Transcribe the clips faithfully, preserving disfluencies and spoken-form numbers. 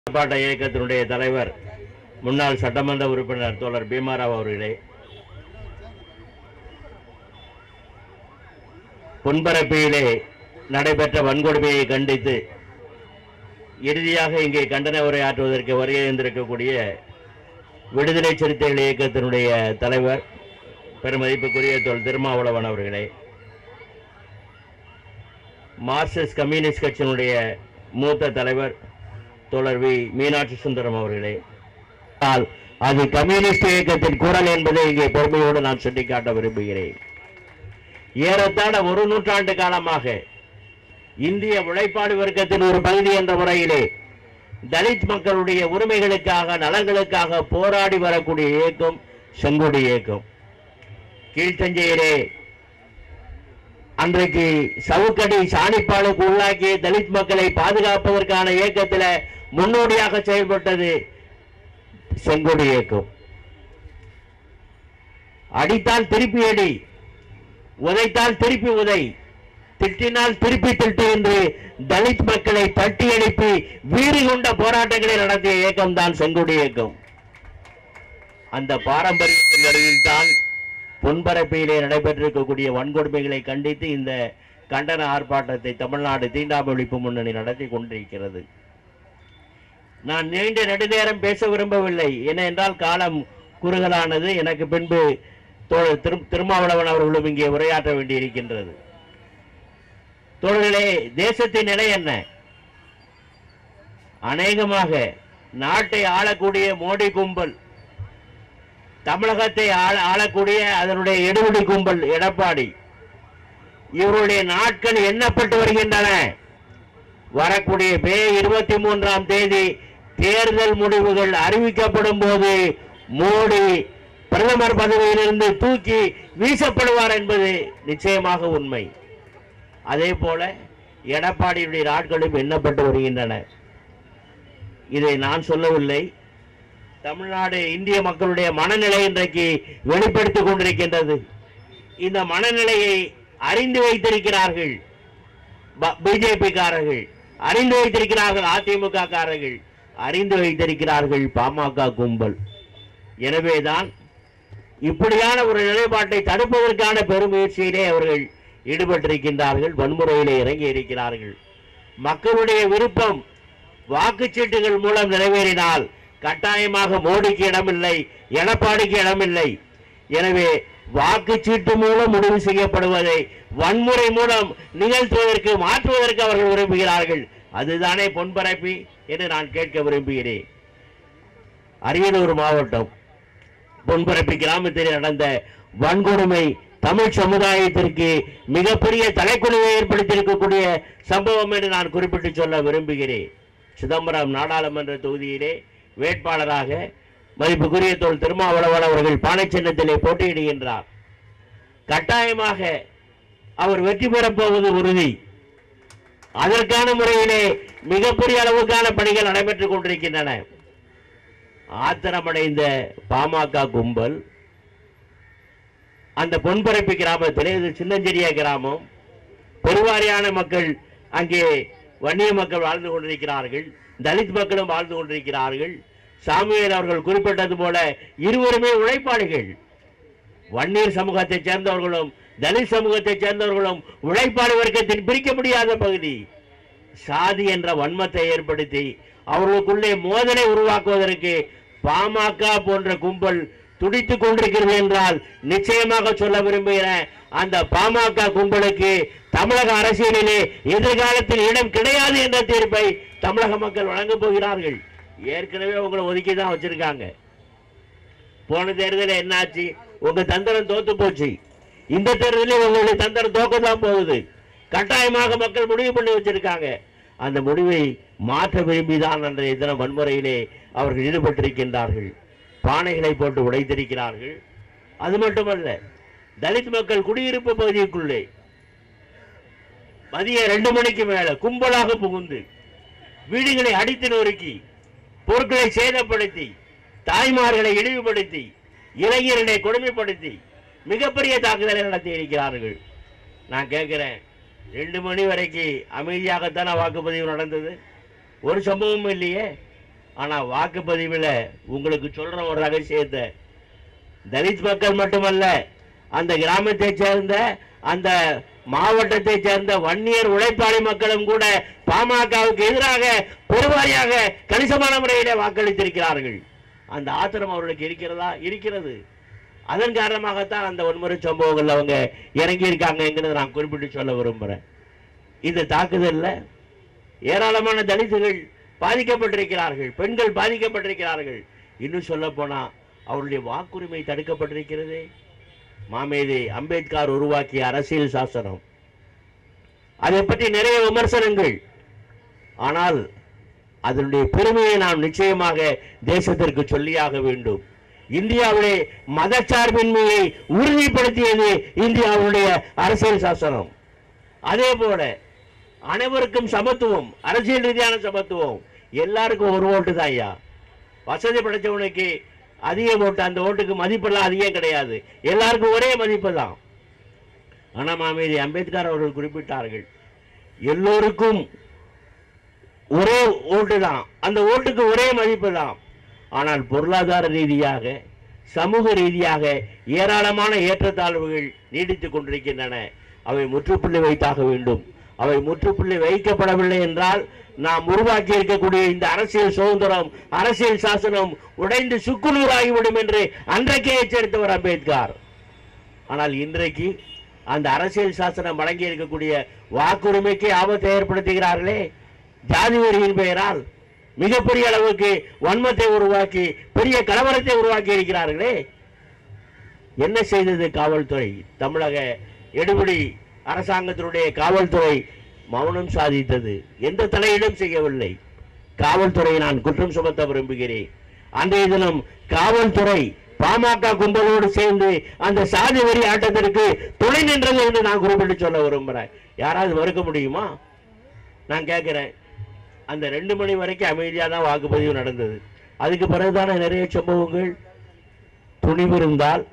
ஆர்ப்பாட்ட இயக்கத்தினுடைய தலைவர் முன்னாள் சட்டமன்ற உறுப்பினர் தோழர் பீமாராவ் அவர்களே, பொன்பரப்பியிலே நடைபெற்ற வன்கொடுமையை கண்டித்து இறுதியாக இங்கே கண்டன உரையாற்றுவதற்கு வருகை இருந்திருக்கக்கூடிய விடுதலை சிறுத்தைகள் இயக்கத்தினுடைய தலைவர் பெருமதிப்புக்குரிய தோழர் திருமாவளவன் அவர்களே, மார்க்சிஸ்ட் கம்யூனிஸ்ட் கட்சியினுடைய மூத்த தலைவர் தோழர் வி மீனாட்சி சுந்தரம் அவர்களே, அது கம்யூனிஸ்ட் இயக்கத்தின் குரல் என்பதை இங்கே பெருமையோடு நான் சுட்டிக்காட்ட விரும்புகிறேன். ஏறத்தாழ ஒரு நூற்றாண்டு காலமாக இந்திய உழைப்பாளி வர்க்கத்தின் ஒரு பகுதி என்ற முறையிலே தலித் மக்களுடைய உரிமைகளுக்காக நலன்களுக்காக போராடி வரக்கூடிய இயக்கம் செங்கோடி இயக்கம். கீழ்த்தஞ்சையிலே அன்றைக்கு சவுக்கடி சாணிப்பாலுக்கு உள்ளாக்கிய தலித் மக்களை பாதுகாப்பதற்கான இயக்கத்தில் முன்னோடியாக செயல்பட்டது செங்கோடி இயக்கம். அடித்தால் திருப்பி அடி, உதைத்தால் திருப்பி உதை, திட்டினால் திருப்பி திட்டு என்று தலித் மக்களை தட்டி எழுப்பி வீறு கொண்ட போராட்டங்களை நடத்திய இயக்கம் தான் செங்கோடி இயக்கம். அந்த பாரம்பரியத்தின் வழியில் தான் பொன்பரப்பியிலே நடைபெற்றிருக்கக்கூடிய வன்கொடுமைகளை கண்டித்து இந்த கண்டன ஆர்ப்பாட்டத்தை தமிழ்நாடு தீண்டாமை ஒழிப்பு முன்னணி நடத்தி கொண்டிருக்கிறது. நான் நீண்ட நெடுநேரம் பேச விரும்பவில்லை, ஏனென்றால் காலம் குறுகலானது. எனக்கு பின்பு தோழர் திரு திருமாவளவன் அவர்களும் இங்கே உரையாற்ற வேண்டியிருக்கின்றது. தோழர்களே, தேசத்தின் நிலை என்ன? அநேகமாக நாட்டை ஆளக்கூடிய மோடி கும்பல், தமிழகத்தை ஆளக்கூடிய அதனுடைய எடுபடி கும்பல் எடப்பாடி, இவருடைய நாட்கள் எண்ணப்பட்டு வருகின்றன. வரக்கூடிய மே இருபத்தி மூன்றாம் தேதி தேர்தல் முடிவுகள் அறிவிக்கப்படும் போது மோடி பிரதமர் பதவியிலிருந்து தூக்கி வீசப்படுவார் என்பது நிச்சயமாக உண்மை. அதே போல எடப்பாடியுடைய நாட்களும் எண்ணப்பட்டு வருகின்றன. இதை நான் சொல்லவில்லை, தமிழ்நாடு இந்திய மக்களுடைய மனநிலை இன்றைக்கு வெளிப்படுத்திக் கொண்டிருக்கின்றது. இந்த மனநிலையை அறிந்து வைத்திருக்கிறார்கள் பிஜேபி காரர்கள், அறிந்து வைத்திருக்கிறார்கள் அதிமுக காரர்கள், அறிந்து வைத்திருக்கிறார்கள் பாமக கும்பல். எனவேதான் இப்படியான ஒரு நிலைப்பாட்டை தடுப்பதற்கான பெருமுயற்சியிலே அவர்கள் ஈடுபட்டிருக்கின்றார்கள், வன்முறையிலே இறங்கி இருக்கிறார்கள். மக்களுடைய விருப்பம் வாக்குச்சீட்டுகள் மூலம் நிறைவேறினால் கட்டாயமாக மோடிக்கு இடமில்லை, எடப்பாடிக்கு இடமில்லை. எனவே வாக்குச்சீட்டு மூலம் முடிவு செய்யப்படுவதை வன்முறை மூலம் நிகழ்த்துவதற்கு மாற்றுவதற்கு அவர்கள் விரும்புகிறார்கள். அதுதானே பொன்பரப்பி என்று நான் கேட்க விரும்புகிறேன். அரியலூர் மாவட்டம் பொன்பரப்பி கிராமத்தில் நடந்த வன்கொடுமை தமிழ் சமுதாயத்திற்கு மிகப்பெரிய தலைக்குழுவை ஏற்படுத்தியிருக்கக்கூடிய சம்பவம் என்று நான் குறிப்பிட்டு சொல்ல விரும்புகிறேன். சிதம்பரம் நாடாளுமன்ற தொகுதியிலே வேட்பாளராக மதிப்புக்குரிய தோழர் திருமாவளவன் அவர்கள் பானை சின்னத்திலே போட்டியிடுகின்றார். கட்டாயமாக அவர் வெற்றி பெறப் போவது உறுதி. அதற்கான முறையிலே மிகப்பெரிய அளவுக்கான பணிகள் நடைபெற்றுக் கொண்டிருக்கின்றன. ஆத்திரமடைந்த பாமக கும்பல் அந்த பொன்பரப்பி கிராமத்திலே, இது சின்னஞ்சிறிய கிராமம், பெருவாரியான மக்கள் அங்கே வன்னிய மக்கள் வாழ்ந்து கொண்டிருக்கிறார்கள், தலித் மக்களும் வாழ்ந்து கொண்டிருக்கிறார்கள். சாமுவேல் அவர்கள் குறிப்பிட்டது போல இருவருமே உழைப்பாளிகள். வன்னியர் சமூகத்தை சேர்ந்தவர்களும் தலித் சமூகத்தை சேர்ந்தவர்களும் உழைப்பாளி வர்க்கத்தின் பிரிக்க முடியாத பகுதி. சாதி என்ற வன்மத்தை ஏற்படுத்தி அவர்களுக்குள்ளே மோதலை உருவாக்குவதற்கு பாமக போன்ற கும்பல் துடித்துக் கொண்டிருக்கிறது என்றால் நிச்சயமாக சொல்ல விரும்புகிற அந்த பாமக கும்பலுக்கு தமிழக அரசியலிலே எதிர்காலத்தில் இடம் கிடையாது என்ற தீர்ப்பை தமிழக மக்கள் வழங்கப் போகிறார்கள். ஏற்கனவே உங்களை ஒதுக்கி தான் வச்சிருக்காங்க. போன தேர்தலில் என்னாச்சு? உங்க தந்திரம் தோத்து போச்சு. இந்த தேர்தலில் உங்களுடைய தந்திரம் தோக்க தான் போகுது. கட்டாயமாக மக்கள் முடிவு பண்ணி வச்சிருக்காங்க. அந்த முடிவை மாற்ற விரும்பிதான் அன்றைய தினம் வன்முறையிலே அவர்கள் ஈடுபட்டிருக்கின்றார்கள். பானைகளை போட்டு உடைத்திருக்கிறார்கள். அது மட்டுமல்ல, தலித் மக்கள் குடியிருப்பு பகுதிக்குள்ளே மதிய ரெண்டு மணிக்கு மேல கும்பலாக புகுந்து வீடுகளை அடித்து நொறுக்கி, பொருட்களை சேதப்படுத்தி, தாய்மார்களை இழிவுபடுத்தி, இளைஞர்களை கொடுமைப்படுத்தி மிகப்பெரிய தாக்குதலை நடத்தி இருக்கிறார்கள். நான் கேட்கிறேன், ரெண்டு மணி வரைக்கும் அமைதியாகத்தான வாக்குப்பதிவு நடந்தது. ஒரு சம்பவமும் இல்லையே. ஆனா வாக்குப்பதிவில் உங்களுக்கு சொல்ற ஒரு ரகசியத்தை, தலித் மக்கள் மட்டுமல்ல, அந்த கிராமத்தை சேர்ந்த அந்த மாவட்டத்தை சேர்ந்த வன்னியர் உழைப்பாளி மக்களும் கூட பாமகவுக்கு எதிராக பெருவாரியாக கணிசமான முறையிலே வாக்களித்திருக்கிறார்கள். அந்த ஆத்திரம் அவர்களுக்கு இருக்கிறதா? இருக்கிறது. அதன் காரணமாகத்தான் அந்த வன்முறை சம்பவங்கள் அவங்க இறங்கி இருக்காங்கிறத நான் குறிப்பிட்டு சொல்ல விரும்புகிறேன். இந்த தாக்குதலில் ஏராளமான தலித்துகள் பாதிக்கப்பட்டிருக்கிறார்கள், பெண்கள் பாதிக்கப்பட்டிருக்கிறார்கள். இன்னும் சொல்ல போனா அவருடைய வாக்குரிமை தடுக்கப்பட்டிருக்கிறது. மாமேதை அம்பேத்கர் உருவாக்கிய அரசியல் சாசனம், அதை பற்றி நிறைய விமர்சனங்கள். ஆனால் அதனுடைய பெருமையை நாம் நிச்சயமாக தேசத்திற்கு சொல்லியாக வேண்டும். இந்தியாவிலே மதச்சார்பின்மையை உறுதிப்படுத்தியது இந்தியாவுடைய அரசியல் சாசனம். அதே போல அனைவருக்கும் சமத்துவம், அரசியல் ரீதியான சமத்துவம். எல்லாருக்கும் ஒரு ஓட்டு தான் ஐயா. வசதி படைத்தவனுக்கு அதிக ஓட்டு, அந்த ஓட்டுக்கு மதிப்பெல்லாம் அதிகம் கிடையாது, எல்லாருக்கும் ஒரே மதிப்பு தான். ஆனால் மாமேதை அம்பேத்கர் அவர்கள் குறிப்பிட்டார்கள், எல்லோருக்கும் ஒரே ஓட்டு தான், அந்த ஓட்டுக்கு ஒரே மதிப்பு தான். ஆனால் பொருளாதார ரீதியாக, சமூக ரீதியாக ஏராளமான ஏற்றத்தாழ்வுகள் நீடித்துக் கொண்டிருக்கின்றன. அவை முற்றுப்புள்ளி வைத்தாக வேண்டும். அவை முற்றுப்புள்ளி வைக்கப்படவில்லை என்றால் நாம் உருவாக்கி இருக்கக்கூடிய இந்த அரசியல் சுதந்திரம், அரசியல் சாசனம் உடைந்து சுக்குநூறாகிவிடும் என்று அன்றைக்கே எச்சரித்தவர் அம்பேத்கர். ஆனால் இன்றைக்கு அந்த அரசியல் சாசனம் வழங்கி இருக்கக்கூடிய வாக்குரிமைக்கு ஆபத்தை ஏற்படுத்துகிறார்களே, ஜாதி வெறியின் பெயரால் மிகப்பெரிய அளவுக்கு வன்மத்தை உருவாக்கி பெரிய கலவரத்தை உருவாக்கி இருக்கிறார்களே. என்ன செய்தது காவல்துறை? தமிழக எடுபடி அரசாங்கத்தினுடைய காவல்துறை மௌனம் சாதித்தது. எந்த தலையீடும் செய்யவில்லை. காவல்துறை நான் குற்றம் சுமத்த விரும்புகிறேன். அன்றைய தினம் காவல்துறை பாமக கும்பலோடு சேர்ந்து அந்த சாதி வெறி ஆட்டத்திற்கு துணை நின்றது என்று நான் குறிப்பிட்டு சொல்ல விரும்புகிறேன். யாராவது மறுக்க முடியுமா? நான் கேட்கிறேன். அந்த ரெண்டு மணி வரைக்கும் அமைதியாக தான் வாக்குப்பதிவு நடந்தது. அதுக்கு பிறகுதான நிறைய சம்பவங்கள். துணிவு இருந்தால்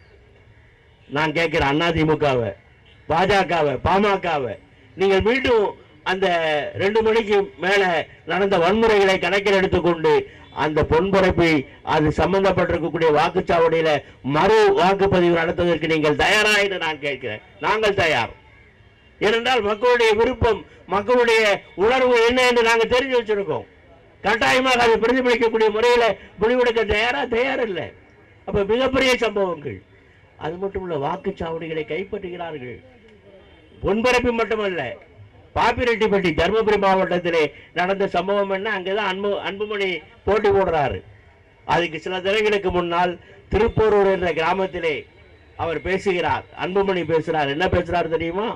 நான் கேட்கிறேன், அதிமுகவை, பாஜகவை, பாமகவை நீங்கள் மீண்டும் அந்த ரெண்டு மணிக்கு மேல நடந்த வன்முறைகளை கணக்கில் எடுத்துக்கொண்டு அந்த பொன்பரப்பை அது சம்பந்தப்பட்டிருக்கக்கூடிய வாக்குச்சாவடியில மறு வாக்குப்பதிவு நடத்துவதற்கு நீங்கள் தயாரா என்று நான் கேட்கிறேன். நாங்கள் தயார். ஏனென்றால் மக்களுடைய விருப்பம், மக்களுடைய உணர்வு என்ன என்று நாங்கள் தெரிஞ்சு வச்சிருக்கோம். கட்டாயமாக அதை பிரதிபலிக்கக்கூடிய முறையில முடிவெடுக்க தயாரா தயார் இல்லை. அப்ப மிகப்பெரிய சம்பவங்கள். அது மட்டும் இல்ல, வாக்குச்சாவடிகளை கைப்பற்றுகிறார்கள். பொன்பரப்பி மட்டுமல்ல, பாப்பிரெட்டிப்பட்டி தருமபுரி மாவட்டத்திலே நடந்த சம்பவம் என்ன? அங்கேதான் அன்பு அன்புமணி போட்டி போடுறாரு. அதுக்கு சில தினங்களுக்கு முன்னால் திருப்போரூர் என்ற கிராமத்திலே அவர் பேசுகிறார். அன்புமணி பேசுறார். என்ன பேசுறார் தெரியுமா?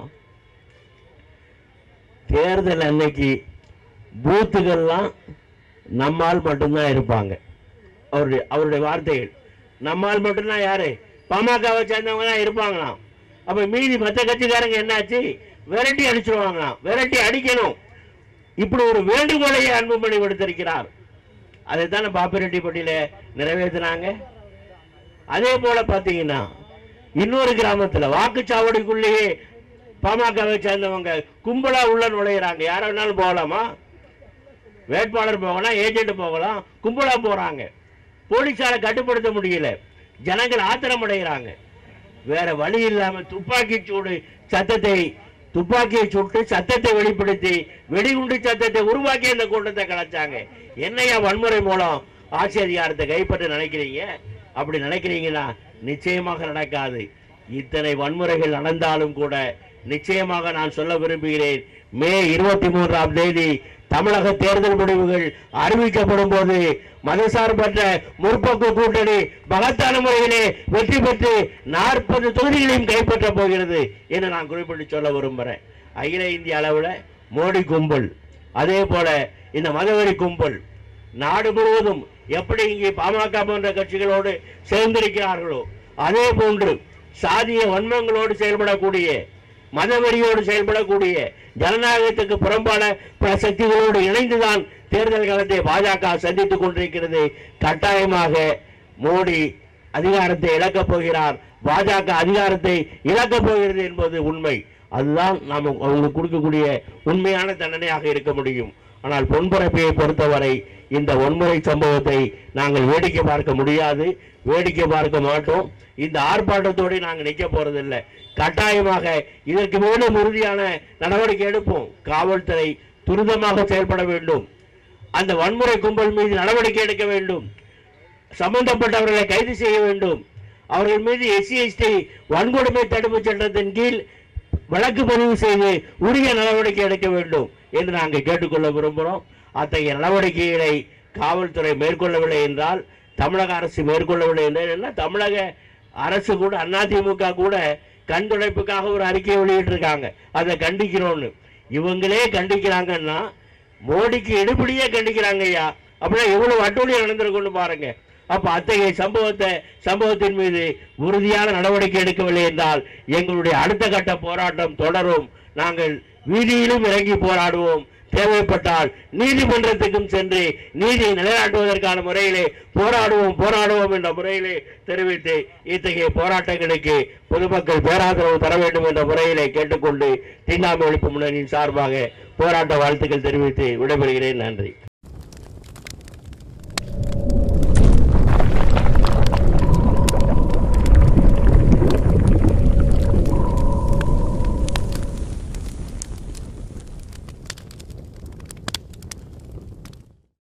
தேர்தல் அன்னைக்கு பூத்துகள்லாம் நம்மால் மட்டும்தான் இருப்பாங்க. அவருடைய அவருடைய வார்த்தைகள். நம்மால் மட்டும்தான் யாரு? பாமகவை சேர்ந்தவங்க தான் இருப்பாங்களாம். அப்ப மீதி மற்ற கட்சிக்காரங்க என்னாச்சு? விரட்டி அடிச்சிருவாங்களாம். விரட்டி அடிக்கணும். இப்படி ஒரு வேண்டுகோளையே அன்புமணி விடுத்திருக்கிறார். அதைத்தானே பாப்பிரெட்டிப்பட்டியில நிறைவேற்றினாங்க. அதே போல பாத்தீங்கன்னா இன்னொரு கிராமத்துல வாக்குச்சாவடிக்குள்ளேயே பாமகவை சேர்ந்தவங்க கும்பலா உள்ள நுழையிறாங்க. யார வேணாலும் போகலாமா? வேட்பாளர் போகலாம், ஏஜென்ட் போகலாம், கும்பலா போறாங்க. போலீசாரை கட்டுப்படுத்த முடியல. ஜனங்கள் ஆத்திரம் அடைகிறாங்க. வேற வழி இல்லாம துப்பாக்கி சூடு சத்தத்தை துப்பாக்கியை சுட்டு சத்தத்தை வெளிப்படுத்தி வெடிகுண்டு சத்தத்தை உருவாக்கி அந்த கூட்டத்தை கலைச்சாங்க. என்னையா வன்முறை மூலம் ஆட்சி அதிகாரத்தை கைப்பற்ற நினைக்கிறீங்க? அப்படி நினைக்கிறீங்கன்னா நிச்சயமாக நடக்காது. இத்தனை வன்முறைகள் நடந்தாலும் கூட நிச்சயமாக நான் சொல்ல விரும்புகிறேன், மே இருபத்தி மூன்றாம் தேதி தமிழக தேர்தல் முடிவுகள் அறிவிக்கப்படும் போது மதசார்பற்ற முற்போக்கு கூட்டணி மகத்தான முறையிலே வெற்றி பெற்று நாற்பது தொகுதிகளையும் கைப்பற்ற போகிறது என்று நான் குறிப்பிட்டு சொல்ல விரும்புகிறேன். அகில இந்திய அளவில் மோடி கும்பல், அதே போல இந்த மதவெறி கும்பல் நாடு முழுவதும் எப்படி இங்கே பாமக போன்ற கட்சிகளோடு சேர்ந்திருக்கிறார்களோ அதே போன்று சாதிய வன்மங்களோடு செயல்படக்கூடிய, மதவெறியோடு செயல்படக்கூடிய, ஜனநாயகத்துக்கு புறம்பான பல சக்திகளோடு இணைந்துதான் தேர்தல் காலத்தை பாஜக சந்தித்துக் கொண்டிருக்கிறது. கட்டாயமாக மோடி அதிகாரத்தை இழக்கப் போகிறார், பாஜக அதிகாரத்தை இழக்கப் போகிறது என்பது உண்மை. அதுதான் நாம் அவங்களுக்கு கொடுக்கக்கூடிய உண்மையான தண்டனையாக இருக்க முடியும். ஆனால் பொன்பரப்பியை பொறுத்தவரை இந்த வன்முறை சம்பவத்தை நாங்கள் வேடிக்கை பார்க்க முடியாது, வேடிக்கை பார்க்க மாட்டோம். இந்த ஆர்ப்பாட்டத்தோடு நாங்கள் நிற்க போறதில்லை. கட்டாயமாக இதற்கு மேலும் உறுதியான நடவடிக்கை எடுப்போம். காவல்துறை துரிதமாக செயல்பட வேண்டும். அந்த வன்முறை கும்பல் மீது நடவடிக்கை எடுக்க வேண்டும். சம்பந்தப்பட்டவர்களை கைது செய்ய வேண்டும். அவர்கள் மீது எஸ்சி எஸ்டி வன்கொடுமை தடுப்பு சட்டத்தின் கீழ் வழக்கு பதிவு செய்து உரிய நடவடிக்கை எடுக்க வேண்டும் என்று நாங்கள் கேட்டுக்கொள்ள விரும்புகிறோம். அத்தகைய நடவடிக்கைகளை காவல்துறை மேற்கொள்ளவில்லை என்றால், தமிழக அரசு மேற்கொள்ளவில்லை என்றால், தமிழக அரசு கூட அதிமுக கூட கண் துடைப்புக்காக ஒரு அறிக்கையை வெளியிட்டிருக்காங்க. அதை கண்டிக்கிறோன்னு. இவங்களே கண்டிக்கிறாங்கன்னா மோடிக்கு எடுபடியே கண்டிக்கிறாங்க ஐயா. அப்படின்னா எவ்வளவு அட்டூழியம் நடந்திருக்குன்னு பாருங்க. அப்ப அத்தகைய சம்பவத்தை சம்பவத்தின் மீது உறுதியான நடவடிக்கை எடுக்கவில்லை என்றால் எங்களுடைய அடுத்த கட்ட போராட்டம் தொடரும். நாங்கள் வீதியிலும் இறங்கி போராடுவோம். தேவைப்பட்டால் நீதிமன்றத்துக்கும் சென்று நீதி நிலைநாட்டுவதற்கான முறையிலே போராடுவோம் போராடுவோம் என்ற முறையிலே தெரிவித்து இத்தகைய போராட்டங்களுக்கு பொதுமக்கள் பேராதரவு தர வேண்டும் என்ற முறையிலே கேட்டுக்கொண்டு தீண்டாமை ஒழிப்பு முன்னணியின் சார்பாக போராட்ட வாழ்த்துக்கள் தெரிவித்து விடைபெறுகிறேன். நன்றி.